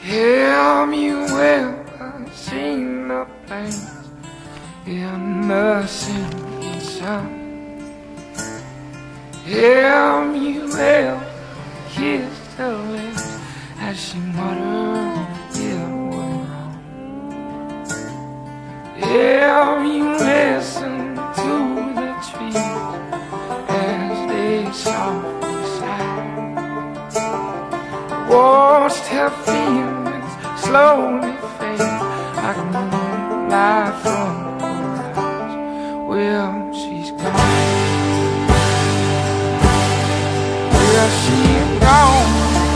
Have you ever seen a place in the sinking sun? Have you ever kissed her lips as she muttered it was wrong? Have you listened to the trees as they softly sigh? Watched her feelings slowly fade like moonlight from her eyes. Well, she's gone. Well, she's gone.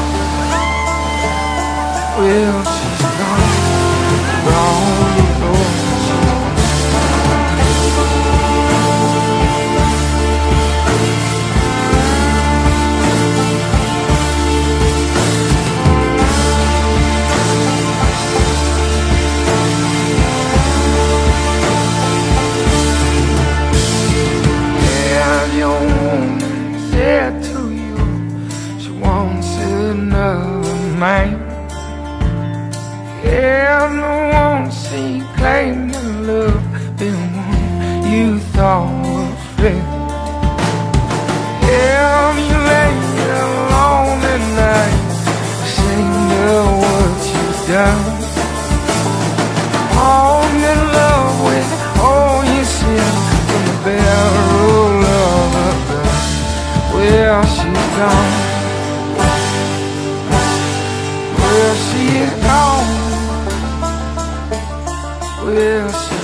Well, she's gone. Gone before to you, she wants another man. Yeah, no one she claimed to love, been one you thought was fair. Yeah, you lay alone at night, sing of what you've done. All in love with all you said from the barrel of a gun. Well, she's gone. Well, she's gone. Well, she's